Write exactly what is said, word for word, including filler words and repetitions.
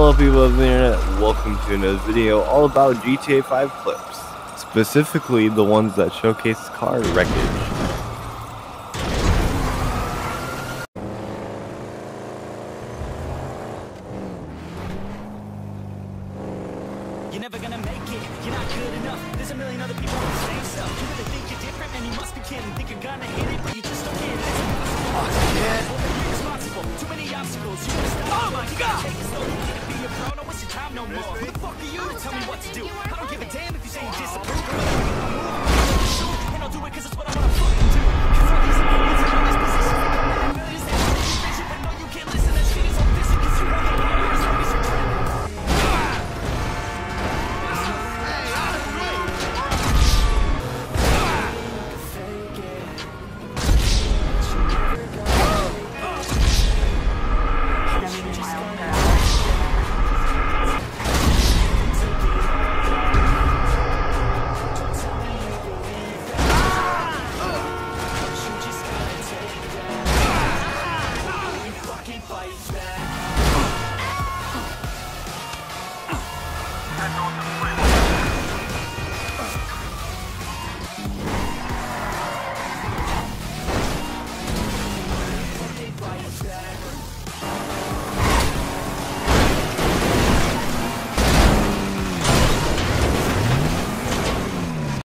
Hello people of the internet, welcome to another video all about G T A five clips, specifically the ones that showcase car wreckage. You're never gonna make it, you're not good enough. There's a million other people with the same stuff. You really think you're different, and you must be kidding. Think you're gonna hit it, but you just don't get it. Oh, shit. You're responsible, too many obstacles. You gotta stop. Oh my god! Take it slow, you can't be a pro, don't waste your time no more. Who the fuck are you to tell me what to do? I don't give a damn if you say you disapprove. And I'll do it cause it's what I wanna fucking do. Cause all these opinions and all these positions, they come in millions, they don't use vision, but no, you can't listen. That shit is all physical, cause you want the power as long as you're trying. Fight back.